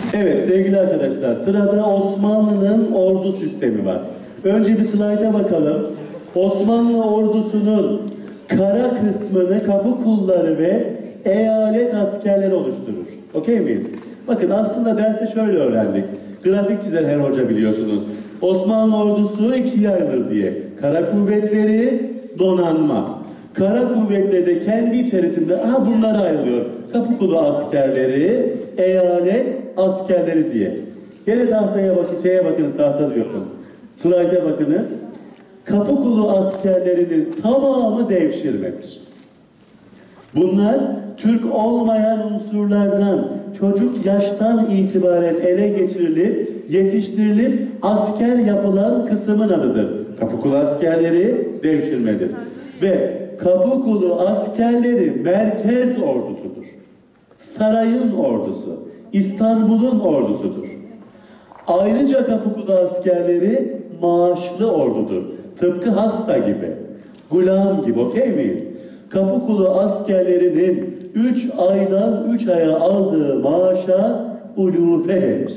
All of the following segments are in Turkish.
Evet sevgili arkadaşlar, sırada Osmanlı'nın ordu sistemi var. Önce bir slayta bakalım. Osmanlı ordusunun kara kısmını kapı kulları ve eyalet askerleri oluşturur. Okey miyiz? Bakın aslında derste şöyle öğrendik. Grafik çizer her hoca biliyorsunuz. Osmanlı ordusu ikiye ayrılır diye. Kara kuvvetleri, donanma. Kara kuvvetleri de kendi içerisinde bunlara ayrılıyor. Kapı kulu askerleri, eyalet askerleri diye. Gene tahtaya bakın, bakınız, tahta diyorum. Slayda bakınız. Kapı kulu askerlerinin tamamı devşirmedir. Bunlar Türk olmayan unsurlardan çocuk yaştan itibaren ele geçirilip, yetiştirilip asker yapılan kısmın adıdır. Kapı kulu askerleri devşirmedir. Ve kapı kulu askerleri merkez ordusudur. Sarayın ordusu, İstanbul'un ordusudur. Ayrıca kapı kulu askerleri maaşlı ordudur. Tıpkı hasta gibi, gulam gibi, okey miyiz? Kapı kulu askerlerinin 3 aydan 3 aya aldığı maaşa ulufe denir.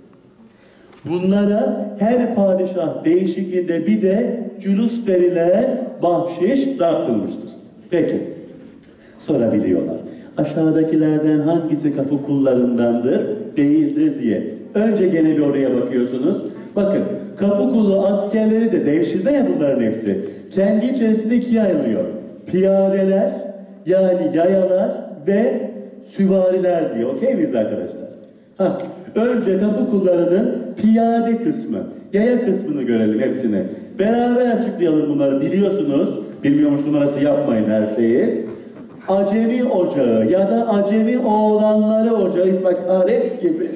Bunlara her padişah değişikliğinde bir de cülus verilen bahşiş dağıtılmıştır. Peki, sorabiliyorlar. Aşağıdakilerden hangisi kapı kullarındandır, değildir diye. Önce gene bir oraya bakıyorsunuz. Bakın, kapı kulu askerleri de devşirme ya bunların hepsi. Kendi içerisinde ikiye ayrılıyor. Piyadeler, yani yayalar ve süvariler diye. Okey miyiz arkadaşlar? Önce kapı kullarının piyade kısmı, yaya kısmını görelim hepsini. Beraber açıklayalım bunları, biliyorsunuz. Bilmiyormuş numarası yapmayın her şeyi. Acemi ocağı ya da acemi oğlanları ocağı, İsmakaret gibi.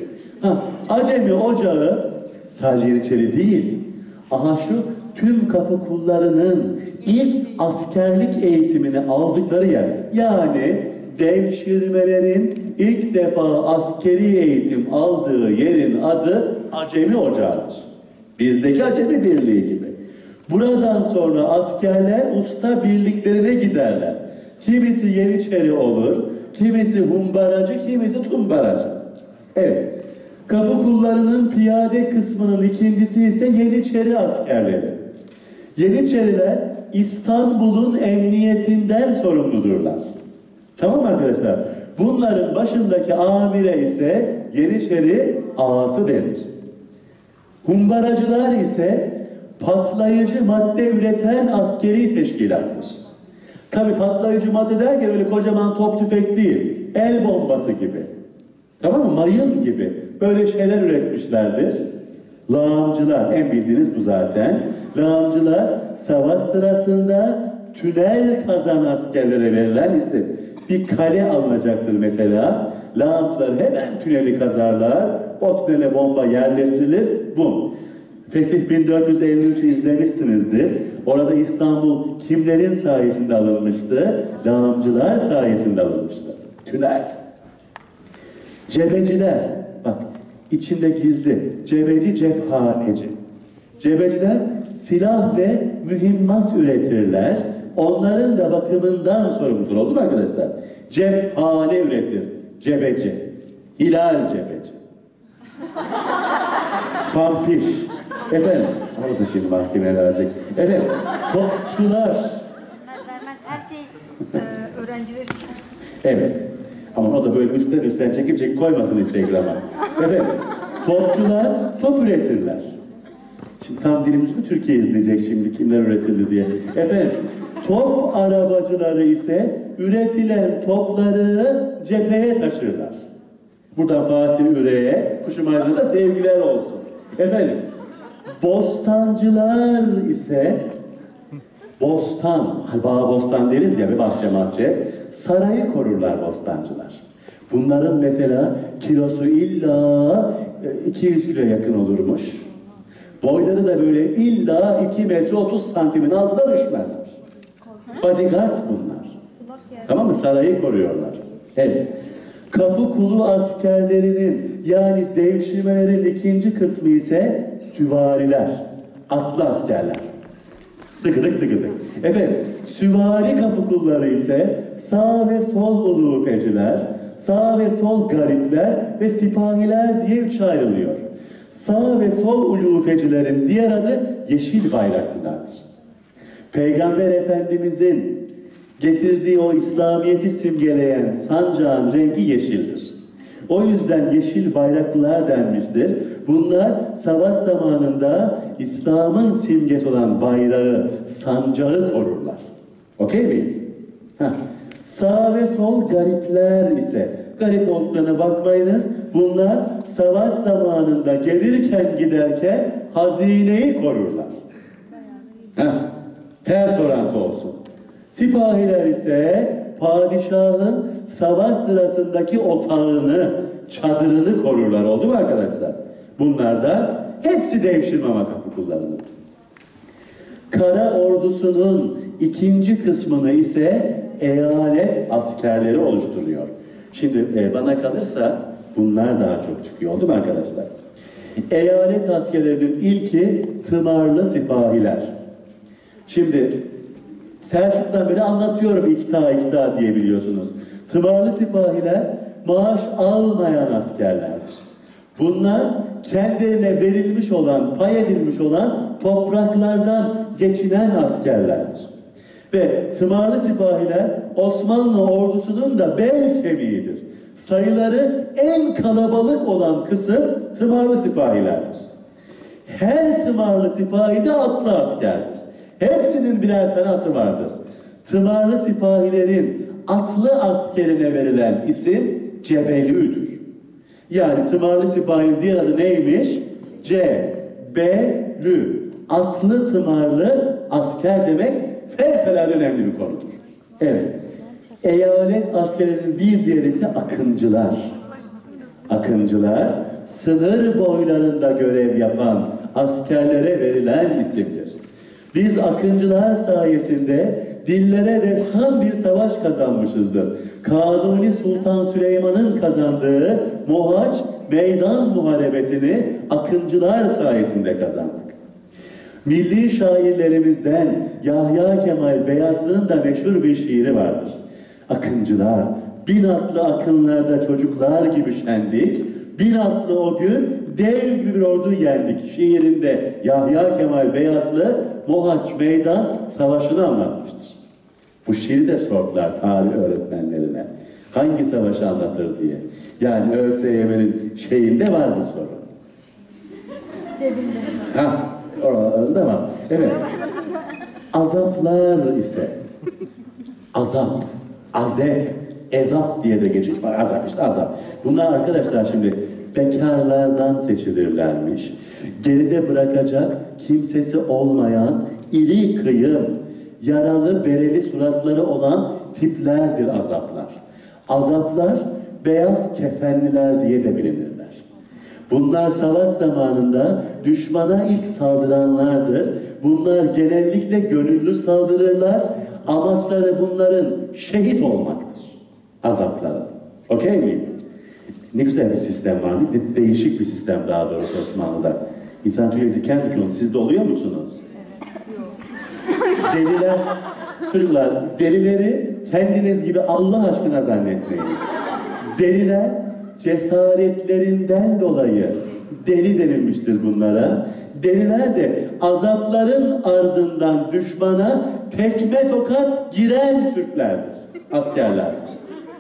Acemi ocağı sadece Yeniçeri değil. Şu tüm kapı kullarının ilk askerlik eğitimini aldıkları yer. Yani devşirmelerin ilk defa askeri eğitim aldığı yerin adı Acemi Ocağı'dır. Bizdeki Acemi Birliği gibi. Buradan sonra askerler usta birliklerine giderler. Kimisi Yeniçeri olur, kimisi humbaracı, kimisi tumbaracı. Evet. Kapı kullarının piyade kısmının ikincisi ise Yeniçeri askerleri. Yeniçeriler İstanbul'un emniyetinden sorumludurlar. Tamam mı arkadaşlar? Bunların başındaki amire ise Yeniçeri ağası denir. Humbaracılar ise patlayıcı madde üreten askeri teşkilattır. Tabi patlayıcı madde derken öyle kocaman top tüfek değil, el bombası gibi. Tamam mı? Mayın gibi. Böyle şeyler üretmişlerdir. Lağımcılar, en bildiğiniz bu zaten. Lağımcılar savaş sırasında tünel kazan askerlere verilen isim. Bir kale alınacaktır mesela. Lağımcılar hemen tüneli kazarlar. O tünele bomba yerleştirilir. Bum. Fetih 1453'ü izlemişsinizdir. Orada İstanbul kimlerin sayesinde alınmıştı? Lağımcılar sayesinde alınmıştı. Tünel. Cebeciler, bak içinde gizli, cebeci, cephaneci. Cebeciler silah ve mühimmat üretirler. Onların da bakımından sorumludur. Oldu mu arkadaşlar? Cephane üretir, cebeci. Hilal cebeci. Pampiş. Efendim, aldı şimdi mahkemeye verecek. Efendim, topçular. Vermez, her şey öğrenciler için. Evet. Ama o da böyle üstten çekip koymasın Instagram'a. Evet. Topçular top üretirler. Şimdi tam dilimizi Türkiye izleyecek şimdi kimler üretildi diye. Efendim, top arabacıları ise üretilen topları cepheye taşırlar. Buradan Fatih Üre'ye, Kuşum Aydın'a sevgiler olsun. Efendim, bostancılar ise bostan, bağ bostan deriz ya ve bahçe, sarayı korurlar bostancılar. Bunların mesela kilosu illa 200 kilo yakın olurmuş. Boyları da böyle illa 2 metre 30 santimin altına düşmezmiş. Bodyguard bunlar. Tamam mı? Sarayı koruyorlar. Evet. Kapı kulu askerlerinin yani devşirmelerin ikinci kısmı ise süvariler. Atlı askerler. Dıgıdık. Efendim, süvari kapı kulları ise sağ ve sol ulufeciler, sağ ve sol garipler ve sipahiler diye üç ayrılıyor. Sağ ve sol ulufecilerin diğer adı yeşil bayraklılardır. Peygamber Efendimizin getirdiği o İslamiyet'i simgeleyen sancağın rengi yeşildir. O yüzden yeşil bayraklılar denmiştir. Bunlar savaş zamanında İslam'ın simgesi olan bayrağı, sancağı korurlar. Okey miyiz? Heh. Sağ ve sol garipler ise, garip olduklarına bakmayınız, bunlar savaş zamanında gelirken giderken hazineyi korurlar. Heh. Ters orantı olsun. Sipahiler ise padişahın savaş sırasındaki otağını, çadırını korurlar. Oldu mu arkadaşlar? Bunlar da hepsi devşirme kapı kullanılır. Kara ordusunun ikinci kısmını ise eyalet askerleri oluşturuyor. Şimdi bana kalırsa bunlar daha çok çıkıyor. Oldu mu arkadaşlar? Eyalet askerlerinin ilki tımarlı sipahiler. Şimdi Selçuk'tan beri anlatıyorum ikta diye biliyorsunuz. Tımarlı sipahiler maaş almayan askerlerdir. Bunlar kendilerine verilmiş olan, pay edilmiş olan topraklardan geçinen askerlerdir. Ve tımarlı sipahiler Osmanlı ordusunun da bel kemiğidir. Sayıları en kalabalık olan kısım tımarlı sipahilerdir. Her tımarlı sipahi de atlı askerdir. Hepsinin birer tane atı vardır. Tımarlı sipahilerin atlı askerine verilen isim Cebelü'dür. Yani tımarlı sipahinin diğer adı neymiş? Cebelü. Atlı tımarlı asker demek fevkalade önemli bir konudur. Evet. Eyalet askerlerinin bir diğeri ise akıncılar. Akıncılar, sınır boylarında görev yapan askerlere verilen isimdir. Biz akıncılar sayesinde dillere destan bir savaş kazanmışızdır. Kanuni Sultan Süleyman'ın kazandığı Mohaç Meydan Muharebesini akıncılar sayesinde kazandık. Milli şairlerimizden Yahya Kemal Beyatlı'nın da meşhur bir şiiri vardır. Akıncılar, bin atlı akınlarda çocuklar gibi şendik, bin atlı o gün dev gibi bir ordu yendik. Şiirinde Yahya Kemal Beyatlı Mohaç Meydan Savaşı'nı anlatmıştır. Bu şiiri de sordular tarih öğretmenlerine. Hangi savaşı anlatır diye. Yani ÖSYM'nin şeyinde var bu soru. Cebinde. Ha, oralarında var. Evet. Azaplar ise azap, azep, ezap diye de geçiş var. Azap işte azap. Bunlar arkadaşlar şimdi bekarlardan seçilirlermiş. Geride bırakacak kimsesi olmayan iri kıyım, yaralı bereli suratları olan tiplerdir azaplar. Azaplar beyaz kefenliler diye de bilinirler. Bunlar savaş zamanında düşmana ilk saldıranlardır. Bunlar genellikle gönüllü saldırırlar. Amaçları bunların şehit olmaktır. Azapların. Okey miyiz? Ne güzel bir sistem var değil mi? Değişik bir sistem daha doğrusu Osmanlı'da. İnsan tüyleri diken diken olur. Siz de oluyor musunuz? Deliler, çocuklar, delileri kendiniz gibi Allah aşkına zannetmeyiniz. Deliler cesaretlerinden dolayı deli denilmiştir bunlara. Deliler de azapların ardından düşmana tekme tokat giren Türklerdir, askerlerdir.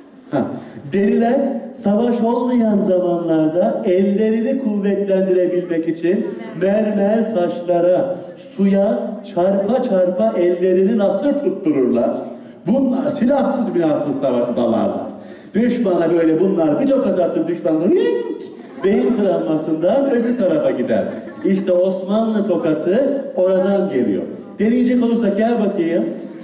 Deliler savaş olmayan zamanlarda ellerini kuvvetlendirebilmek için mermer taşlara, suya çarpa çarpa ellerini nasır tuttururlar. Bunlar silahsız binasız savaşı dalarlar. Düşmana böyle bunlar bir tokat atıp düşman ring, beyin travmasından öbür tarafa gider. İşte Osmanlı tokatı oradan geliyor. Deneyecek olursak gel bakayım.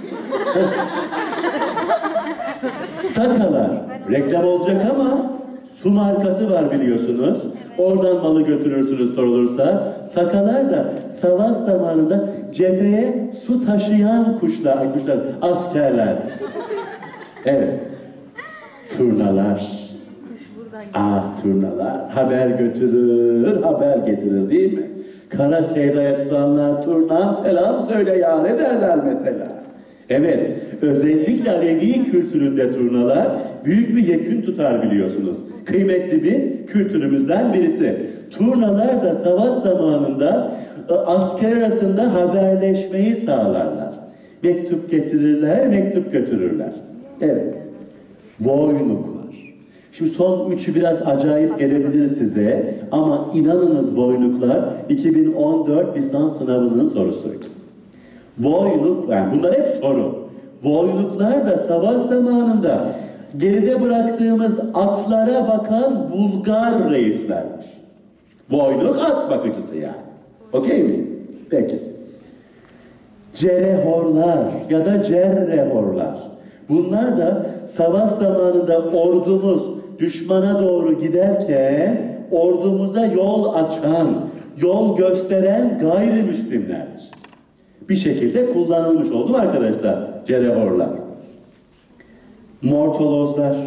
Sakalar, reklam olacak ama su markası var biliyorsunuz. Oradan malı götürürsünüz sorulursa. Sakalar da savaş zamanında cepheye su taşıyan kuşlar, askerlerdir. Evet. Turnalar. Turnalar. Haber götürür, haber getirir değil mi? Kara sevdaya tutanlar turnam selam söyle ya ne derler mesela. Evet, özellikle Alevi kültüründe turnalar büyük bir yekün tutar biliyorsunuz. Kıymetli bir kültürümüzden birisi. Turnalar da savaş zamanında asker arasında haberleşmeyi sağlarlar. Mektup getirirler, mektup götürürler. Evet. Boynuklar. Şimdi son üçü biraz acayip gelebilir size ama inanınız boynuklar 2014 lisans sınavının sorusuydu. Boynuk, yani bunlar hep soru. Boynuklar da savaş zamanında geride bıraktığımız atlara bakan Bulgar reislermiş. Boynuk at bakıcısı yani. Okey miyiz? Peki. Cerehorlar ya da cerrehorlar. Bunlar da savaş zamanında ordumuz düşmana doğru giderken ordumuza yol açan, yol gösteren gayrimüslimlerdir. Bir şekilde kullanılmış oldu mu arkadaşlar? Cerehorlar. Mortolozlar.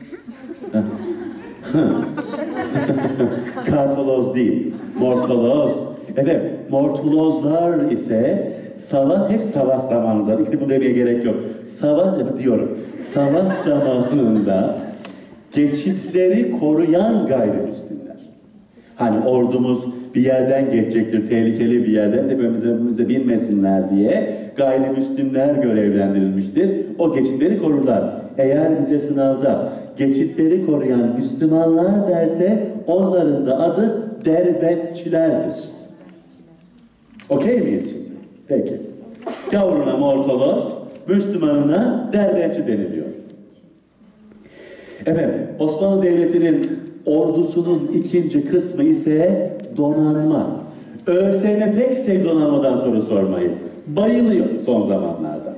Kartoloz değil. Mortoloz. Evet, mortolozlar ise hep savaş zamanında, bunu demeye gerek yok. Savaş zamanında geçitleri koruyan gayrimüslimler. Hani ordumuz bir yerden geçecektir, tehlikeli bir yerden, tepemize binmesinler diye gayrimüslimler görevlendirilmiştir. O geçitleri korurlar. Eğer bize sınavda geçitleri koruyan Müslümanlar derse onların da adı derbentçilerdir. Okey miyiz şimdi? Peki. Yavruna mortoloz, Müslümanına derbentçi deniliyor. Efendim, Osmanlı Devleti'nin ordusunun ikinci kısmı ise donanma. ÖSYM pek sevdi donanmadan soru sormayı. Bayılıyor son zamanlarda.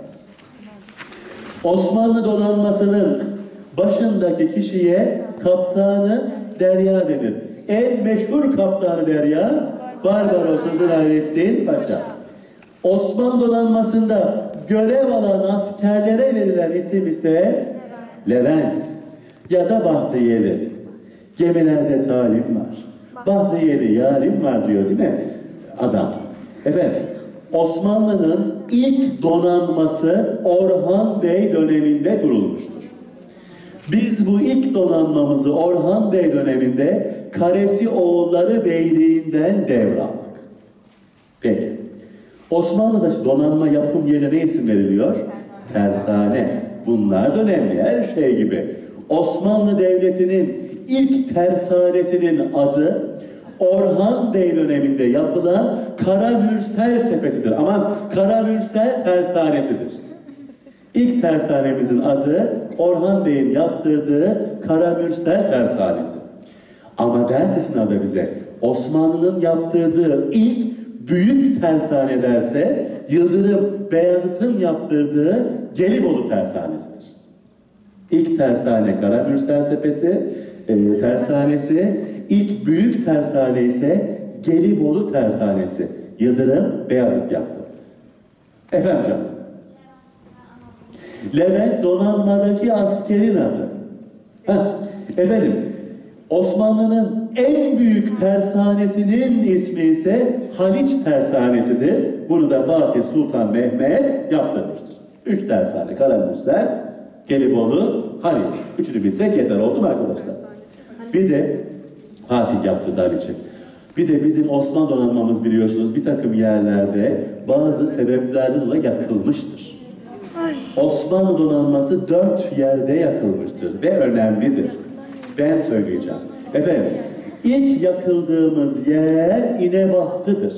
Osmanlı donanmasının başındaki kişiye kaptanı Derya denir. En meşhur kaptanı Derya, Barbaros Hızır Hayrettin Paşa. Osmanlı donanmasında görev alan askerlere verilen isim ise Levent ya da Bahriyeli. Gemilerde talim var. Bahriyeli yarim var diyor değil mi adam? Efendim, Osmanlı'nın ilk donanması Orhan Bey döneminde kurulmuştur. Biz bu ilk donanmamızı Orhan Bey döneminde Karesi Oğulları Beyliği'nden devraldık. Peki. Osmanlı'da donanma yapım yerine ne isim veriliyor? Tersane. Bunlar da önemli, her şey gibi. Osmanlı Devleti'nin ilk tersanesinin adı Orhan Bey döneminde yapılan Karamürsel Sepeti'dir. Aman, Karamürsel Tersanesidir. İlk tersanemizin adı Orhan Bey'in yaptırdığı Karamürsel Tersanesi. Ama derse sınavda bize Osmanlı'nın yaptırdığı ilk büyük tersane derse Yıldırım Beyazıt'ın yaptırdığı Gelibolu Tersanesidir. İlk tersane Karamürsel Sepeti tersanesi, ilk büyük tersane ise Gelibolu Tersanesi. Yıldırım Beyazıt yaptı. Efendim canım. Levent donanmadaki askerin adı. Efendim, Osmanlı'nın en büyük tersanesinin ismi ise Haliç Tersanesi'dir. Bunu da Fatih Sultan Mehmet yaptırmıştır. 3 tersane, Karamürsel, Gelibolu, Haliç. Üçünü bilsek yeter, oldu mu arkadaşlar? Bir de Fatih yaptırdı Haliç'i. Bir de bizim Osmanlı donanmamız biliyorsunuz bir takım yerlerde bazı sebeplerden dolayı yakılmıştır. Osmanlı donanması 4 yerde yakılmıştır ve önemlidir. Ben söyleyeceğim. Efendim, ilk yakıldığımız yer İnebahtı'dır.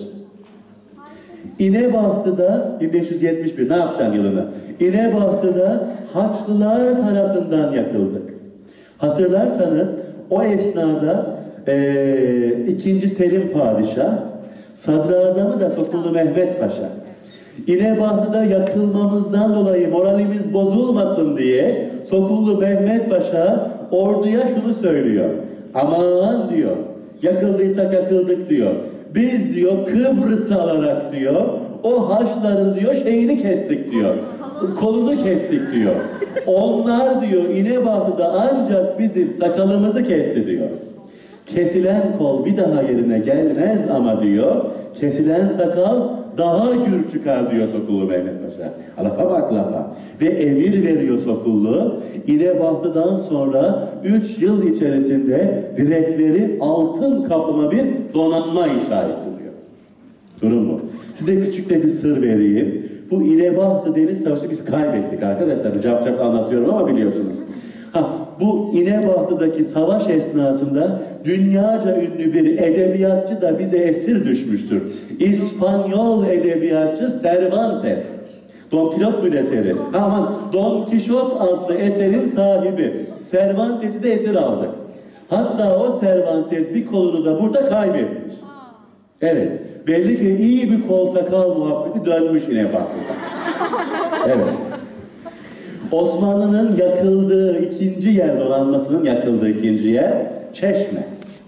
İnebahtı'da 1571, ne yapacağım yılını? İnebahtı'da Haçlılar tarafından yakıldık. Hatırlarsanız o esnada 2. Selim Padişah, Sadrazamı da Sokullu Mehmet Paşa. İnebahtı'da yakılmamızdan dolayı moralimiz bozulmasın diye Sokullu Mehmet Paşa orduya şunu söylüyor. Aman diyor, yakıldıysak yakıldık diyor. Biz diyor Kıbrıs'ı alarak diyor, o Haçların diyor şeyini kestik diyor. Kolunu kestik diyor. Onlar diyor İnebahtı'da ancak bizim sakalımızı kesti diyor. Kesilen kol bir daha yerine gelmez ama diyor, kesilen sakal daha gür çıkar diyor Sokullu Mehmet Paşa. Lafa bak lafa. Ve emir veriyor Sokullu. İnebahtı'dan sonra 3 yıl içerisinde direkleri altın kaplama bir donanma inşa ettiriyor. Durum bu. Size küçük de bir sır vereyim. Bu İnebahtı Deniz Savaşı biz kaybettik arkadaşlar. Cafcaf anlatıyorum ama biliyorsunuz. Bu İnebahtı'daki savaş esnasında dünyaca ünlü bir edebiyatçı da bize esir düşmüştür. İspanyol edebiyatçı Cervantes. Don Quixote eseri. Aman Don Quixote adlı eserin sahibi. Cervantes'i de esir aldık. Hatta o Cervantes bir kolunu da burada kaybetmiş. Evet. Belli ki iyi bir kol sakal muhabbeti dönmüş İnebahtı'da. Evet. Osmanlı'nın yakıldığı ikinci yer, donanmasının yakıldığı ikinci yer Çeşme.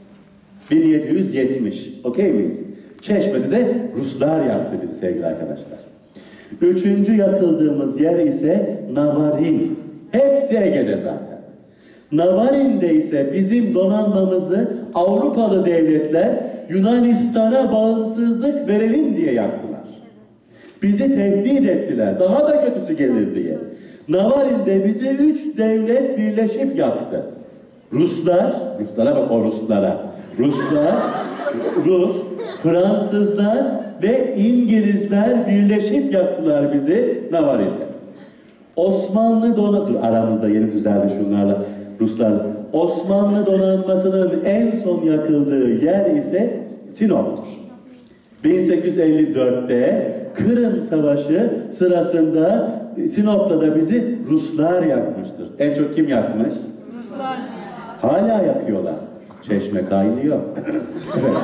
1770. Okey miyiz? Çeşme'de de Ruslar yaktı bizi sevgili arkadaşlar. Üçüncü yakıldığımız yer ise Navarin. Hepsi Ege'de zaten. Navarin'de ise bizim donanmamızı Avrupalı devletler Yunanistan'a bağımsızlık verelim diye yaktılar. Bizi tehdit ettiler. Daha da kötüsü gelir diye. Navarin'de bizi 3 devlet birleşip yaktı. Ruslara bak o Ruslara. Rus, Fransızlar ve İngilizler birleşip yaktılar bizi Navarin'de. Osmanlı aramızda yeni düzeldi şunlarla Ruslar. Osmanlı donanmasının en son yakıldığı yer ise Sinop'tur. 1854'te Kırım Savaşı sırasında Sinop'ta da bizi Ruslar yakmıştır. En çok kim yakmış? Ruslar. Hala yakıyorlar. Çeşme kaynıyor. Evet.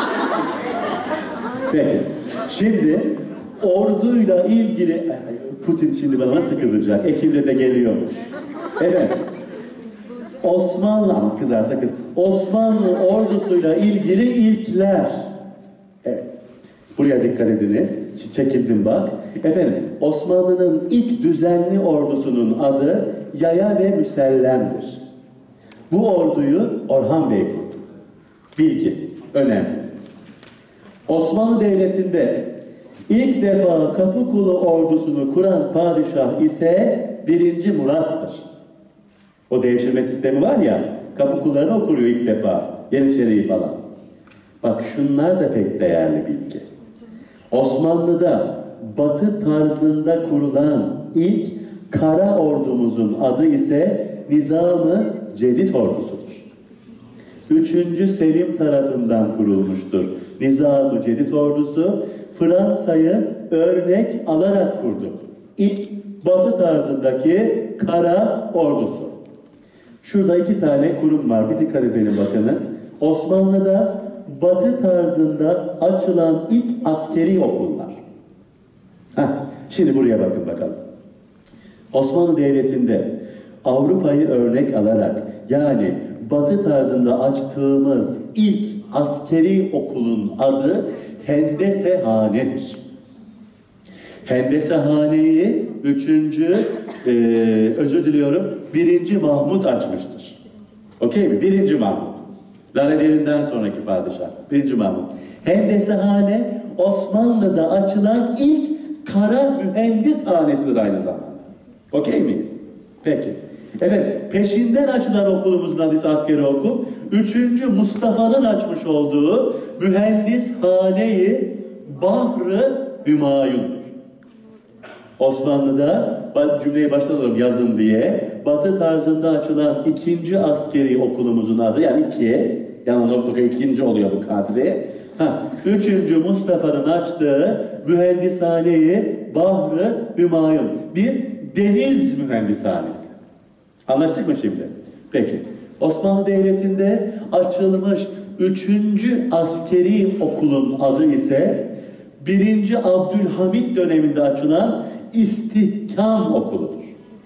Peki. Şimdi orduyla ilgili Putin şimdi bana nasıl kızacak? Ekim'de de geliyormuş. Evet. Osmanlı ama kızar sakın. Osmanlı ordusuyla ilgili ilkler. Evet. Buraya dikkat ediniz. Çekildim bak. Efendim, Osmanlı'nın ilk düzenli ordusunun adı Yaya ve Müsellem'dir. Bu orduyu Orhan Bey kurdu. Bilgi, önemli. Osmanlı Devleti'nde ilk defa Kapıkulu ordusunu kuran padişah ise 1. Murat'tır. O devşirme sistemi var ya, Kapıkulularını o kuruyor ilk defa. Yeniçeri'yi falan. Bak şunlar da pek değerli bilgi. Osmanlı'da Batı tarzında kurulan ilk kara ordumuzun adı ise Nizam-ı Cedid ordusudur. 3. Selim tarafından kurulmuştur. Nizam-ı Cedid ordusu Fransa'yı örnek alarak kurdu. İlk Batı tarzındaki kara ordusu. Şurada 2 tane kurum var. Bir dikkat edelim bakınız. Osmanlı'da Batı tarzında açılan ilk askeri okullar. Şimdi buraya bakın bakalım. Osmanlı Devleti'nde Avrupa'yı örnek alarak yani Batı tarzında açtığımız ilk askeri okulun adı Hendesehane'dir. Hendesehane'yi 1. Mahmut açmıştır. Okey mi? 1. Mahmut. Lalelerinden sonraki padişah. 1. Mahmut. Hendesehane Osmanlı'da açılan ilk kara mühendis hanesidir aynı zamanda. Okey miyiz? Peki. Evet, peşinden açılan okulumuzun adı ise askeri okul. 3. Mustafa'nın açmış olduğu mühendishane-i Bahri Hümayun'dur. Osmanlı'da, cümleyi baştan alalım yazın diye, Batı tarzında açılan 2. askeri okulumuzun adı, yani 2, yanan nokta 2. oluyor bu kadri. 3. Mustafa'nın açtığı mühendishane-i Bahri Hümayun. Bir deniz mühendishanesi. Anlaştık mı şimdi? Peki. Osmanlı Devleti'nde açılmış 3. askeri okulun adı ise 1. Abdülhamit döneminde açılan İstihkam Okulu'dur.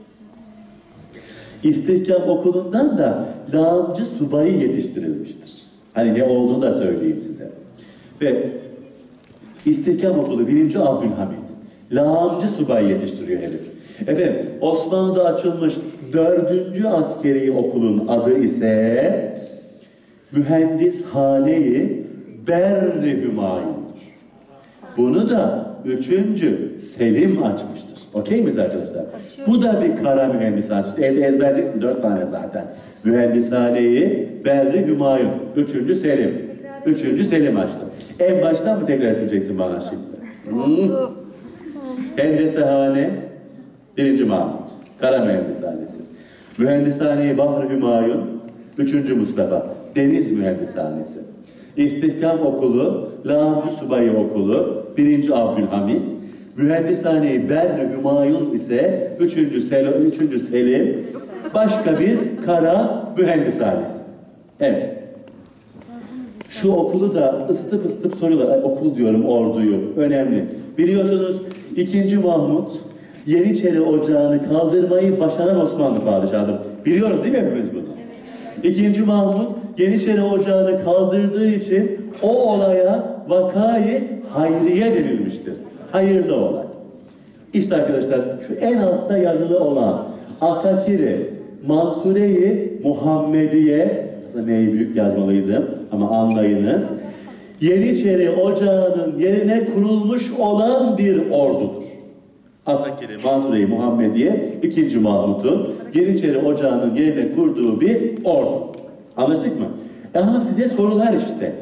İstihkam Okulu'ndan da lağımcı subayı yetiştirilmiştir. Hani ne olduğunu da söyleyeyim size. Ve İstihkam Okulu 1. Abdülhamit. Lağımcı subayı yetiştiriyor herif. Efendim, Osmanlı'da açılmış 4. askeri okulun adı ise Mühendishane-i Berri Hümayun'dur. Bunu da 3. Selim açmıştır. Okey miyiz arkadaşlar? Bu da bir kara mühendishanesi. Evde ezberleyeceksin 4 tane zaten. Mühendishaneyi Berri Hümayun. 3. Selim. 3. Selim açtı. En baştan mı tekrar edeceksin bana şimdi? Oldu. Hendesehane 1. Mahmut. Kara mühendishanesi. Mühendishaneyi Bahri Hümayun 3. Mustafa. Deniz mühendishanesi. İstihkam okulu, Lağımcı Subayı okulu 1. Abdülhamit. Mühendishaneyi Berri Hümayun ise 3. Selim. Başka bir kara mühendishanesi. Evet. Şu okulu da ısıtıp soruyorlar. Okul diyorum, orduyu. Önemli. Biliyorsunuz 2. Mahmut Yeniçeri Ocağı'nı kaldırmayı başaran Osmanlı padişahıdır. Biliyoruz değil mi hepimiz bunu? Evet. 2. Mahmut Yeniçeri Ocağı'nı kaldırdığı için o olaya vakayı hayriye denilmiştir. Hayırlı olay. İşte arkadaşlar şu en altta yazılı olan Asakiri Mansure-i Muhammediye, aslında neyi büyük yazmalıydım ama anlayınız. Yeniçeri Ocağı'nın yerine kurulmuş olan bir ordudur. Asakiri Mansure-i Muhammediye 2. Mahmut'un Yeniçeri Ocağı'nın yerine kurduğu bir ordu. Anlaştık mı? Ama size sorular işte.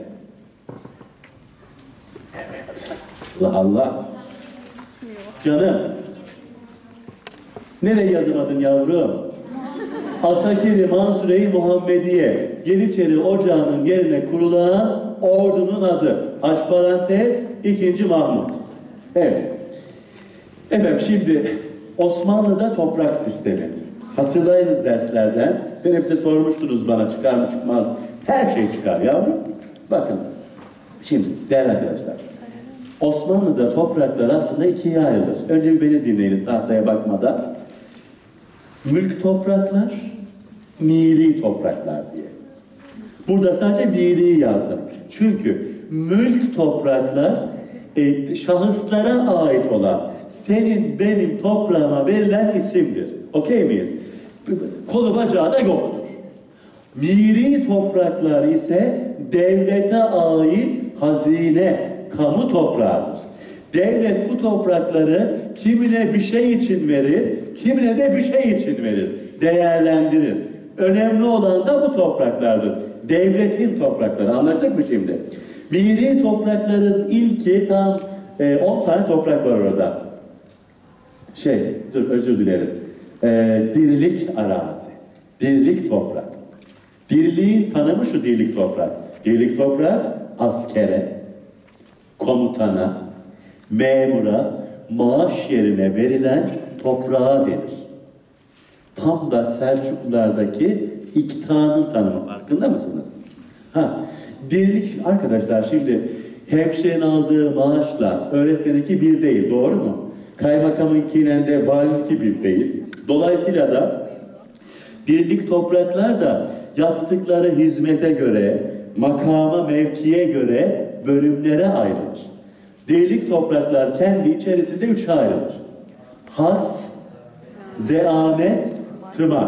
Evet. Allah Allah. Canım. Nereye yazamadım yavrum? Asakiri Mansure-i Muhammediye Yeniçeri Ocağı'nın yerine kurulan ordunun adı. Aç parantez 2. Mahmut. Evet. Efendim şimdi Osmanlı'da toprak sistemi. Hatırlayınız derslerden. Ben hep size sormuştunuz bana çıkar mı çıkmaz mı? Her şey çıkar yavrum. Bakınız. Şimdi değerli arkadaşlar. Osmanlı'da topraklar aslında ikiye ayrılır. Önce bir beni dinleyiniz tahtaya bakmadan. Mülk topraklar, miri topraklar diye. Burada sadece miri yazdım. Çünkü mülk topraklar şahıslara ait olan senin benim toprağıma verilen isimdir. Okey miyiz? Kolu bacağı da yoktur. Miri topraklar ise devlete ait hazine, kamu toprağıdır. Devlet bu toprakları kimine bir şey için verir, kimine de bir şey için verir, değerlendirir. Önemli olan da bu topraklardır. Devletin toprakları. Anlaştık mı şimdi? Miri toprakların ilki tam 10 tane toprak var orada. Özür dilerim. Dirlik arazi. Dirlik toprak. Dirliğin tanımı şu dirlik toprak. Dirlik toprak askere, komutana, memura, maaş yerine verilen toprağa denir. Tam da Selçuklulardaki iktidanın tanımı. Farkında mısınız? Dirlik arkadaşlar şimdi hemşirenin aldığı maaşla öğretmeninki bir değil. Doğru mu? Kaymakamınkiyle de valininki bir değil. Dolayısıyla da dirlik topraklar da yaptıkları hizmete göre, makama, mevkiye göre bölümlere ayrılır. Dirlik topraklar kendi içerisinde 3'e ayrılır. Has, zeamet, tımar.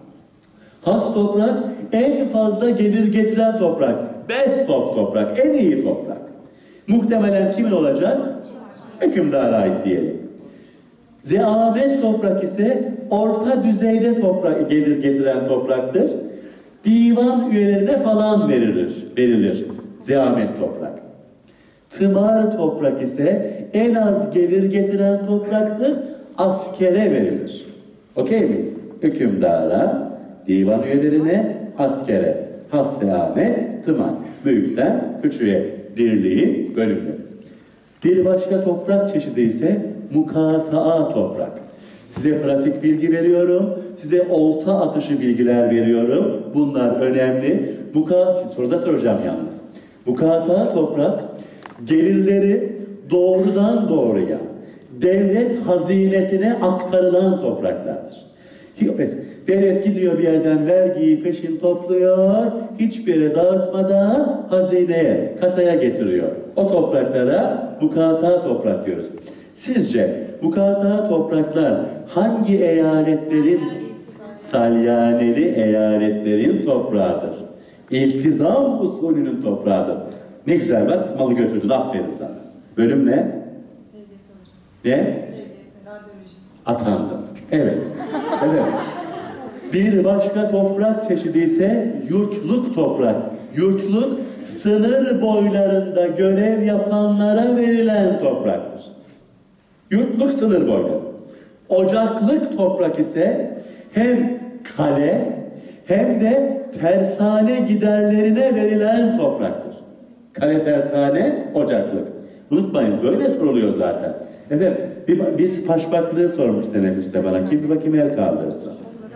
Has toprak en fazla gelir getiren toprak. Best of toprak, en iyi toprak. Muhtemelen kimin olacak? Hükümdara ait diyelim. Zeamet toprak ise orta düzeyde toprak, gelir getiren topraktır. Divan üyelerine falan verilir. Zeamet toprak. Tımar toprak ise en az gelir getiren topraktır. Askere verilir. Okey miyiz? Hükümdara, divan üyelerine, askere. Has, zeamet, tımar. Büyükten küçüğe dirliği bölümleri. Bir başka toprak çeşidi ise mukataa toprak. Size pratik bilgi veriyorum, size olta atışı bilgiler veriyorum. Bunlar önemli. Şimdi soruda soracağım yalnız. Mukataa toprak, gelirleri doğrudan doğruya devlet hazinesine aktarılan topraklardır. Devlet gidiyor bir yerden vergiyi peşin topluyor, hiçbir yere dağıtmadan hazineye, kasaya getiriyor. O topraklara mukata toprak diyoruz. Sizce mukata topraklar hangi eyaletlerin, salyaneli eyaletlerin toprağıdır? İltizam usulünün toprağıdır. Ne güzel bak, malı götürdün, aferin sana. Bölüm ne? Ne? Atandım. Evet. Evet. Bir başka toprak çeşidi ise yurtluk toprak. Yurtluk, sınır boylarında görev yapanlara verilen topraktır. Yurtluk sınır boyları. Ocaklık toprak ise hem kale hem de tersane giderlerine verilen topraktır. Kale, tersane, ocaklık. Unutmayınız, böyle soruluyor zaten. Efendim, biz paşmaklığı sormuş teneffüste bana. Kim bir bakayım el kaldırırsa.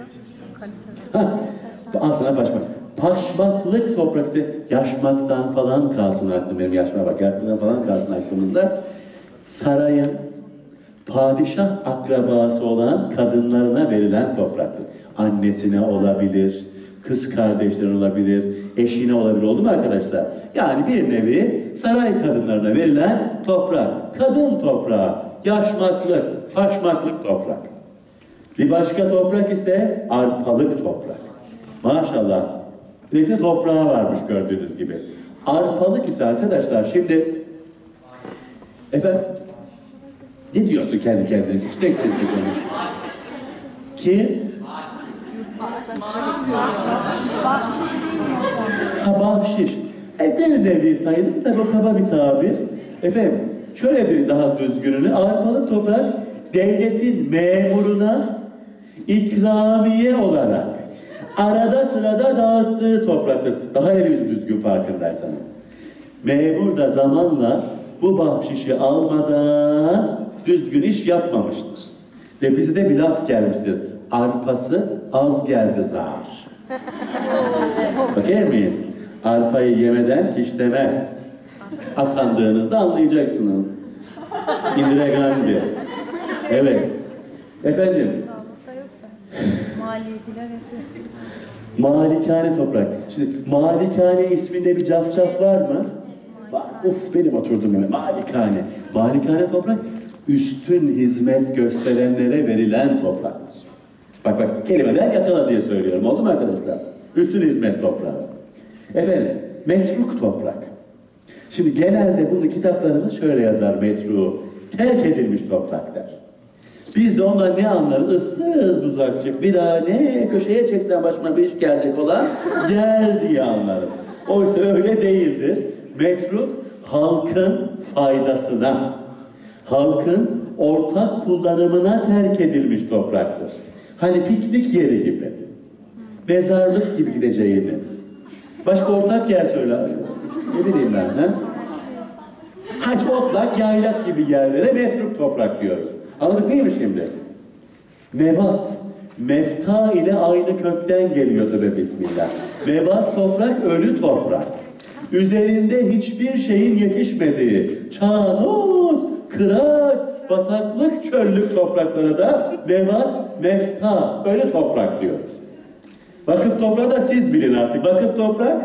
Altına paşmak. Paşmaklık toprak ise yaşmaktan falan kalsın aklım, benim yaşma bak, yaşmaktan falan kalsın aklımızda. Sarayın padişah akrabası olan kadınlarına verilen topraktır. Annesine olabilir, kız kardeşlerine olabilir, eşine olabilir, oldu mu arkadaşlar? Yani bir nevi saray kadınlarına verilen toprak, kadın toprağı, yaşmaklık, paşmaklık toprak. Bir başka toprak ise arpalık toprak. Maşallah, zeytin toprağı varmış gördüğünüz gibi. Arpalık ise arkadaşlar şimdi, efendim, ne diyorsun kendi kendine? Yüksek sesle konuş. Kim? Bahşiş. Bir nevi sayılır, tabi kaba bir tabir. Efendim, şöyle daha düzgününü, arpalık toprak, devletin memuruna ikramiye olarak arada sırada dağıttığı topraktır. Daha el düzgün farkındaysanız. Memur da zamanla bu bahşişi almadan düzgün iş yapmamıştır. Ve bize de bir laf gelmiştir. Arpası az geldi zar. Bakar mıyız? Arpayı yemeden kişnemez. Atandığınızda anlayacaksınız. Indira Gandhi. Evet. Efendim. Maliyeciler yapıyor. Malikane toprak. Şimdi Malikane isminde bir cafcaf var mı? Var. Uf, benim oturdum öyle. Malikane. Malikane toprak üstün hizmet gösterenlere verilen topraktır. Bak kelimeden yakala diye söylüyorum. Oldu mu arkadaşlar? Üstün hizmet toprağı. Efendim, metruk toprak. Şimdi genelde bunu kitaplarımız şöyle yazar, metru. Terk edilmiş toprak der. Biz de ondan ne anlarız? Issız buzakçık, bir daha ne köşeye çeksen başıma bir iş gelecek olan yer diye anlarız. Oysa öyle değildir. Metruk, halkın faydasına, halkın ortak kullanımına terk edilmiş topraktır. Hani piknik yeri gibi, mezarlık gibi gideceğimiz. Başka ortak yer söyle. Ne bileyim ben, ha? Haç, otlak, yaylak gibi yerlere metruk toprak diyoruz. Anladık değil mi şimdi? Mevat, mefta ile aynı kökten geliyor tabi, bismillah. Mevat toprak, ölü toprak. Üzerinde hiçbir şeyin yetişmediği, çağnoz, kırak, bataklık, çöllük topraklara da mevat, mefta, ölü toprak diyoruz. Vakıf toprağı da siz bilin artık. Vakıf toprak,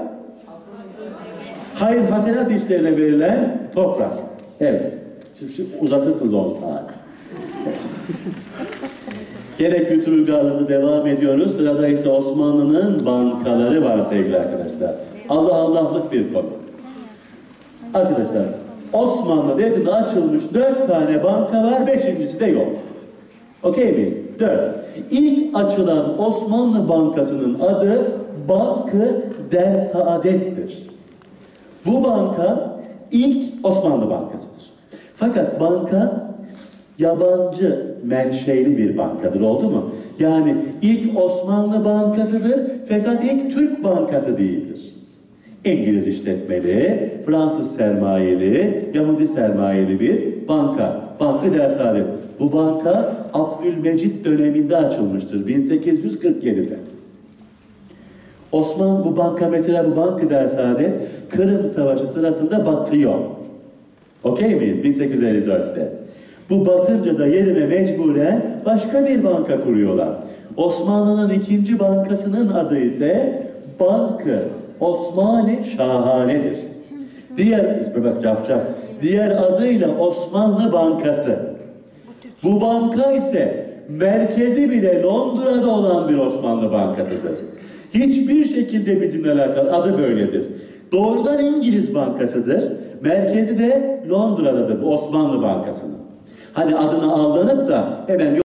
hayır hasenat işlerine verilen toprak. Evet. Şimdi uzatırsınız 10 saat. Gene kültür uygarlığını devam ediyoruz. Sırada ise Osmanlı'nın bankaları var sevgili arkadaşlar. Allah'lık bir konu. Arkadaşlar, Osmanlı devletinde açılmış 4 tane banka var, 5.'si de yok. Okey miyiz? 4. İlk açılan Osmanlı Bankası'nın adı Bankı Dersaadet'tir. Bu banka ilk Osmanlı Bankası'dır. Fakat banka yabancı menşeli bir bankadır, oldu mu? Yani ilk Osmanlı Bankası'dır fakat ilk Türk Bankası değildir. İngiliz işletmeli, Fransız sermayeli, Yahudi sermayeli bir banka. Bankı Dersaadet. Bu banka Abdülmecit döneminde açılmıştır, 1847'de. Osmanlı bu banka, mesela bu Bankı Dersaadet Kırım Savaşı sırasında batıyor. Okey miyiz? 1854'te. Bu batınca da yerine mecburen başka bir banka kuruyorlar. Osmanlı'nın ikinci bankasının adı ise Bankı Osmani Şahane'dir. Diğer ismi bak cafcaf. Diğer adıyla Osmanlı Bankası. Bu banka ise merkezi bile Londra'da olan bir Osmanlı Bankasıdır. Hiçbir şekilde bizimle alakalı, adı böyledir. Doğrudan İngiliz Bankasıdır. Merkezi de Londra'dadır bu Osmanlı Bankası'nın. Hani adına aldanıp da hemen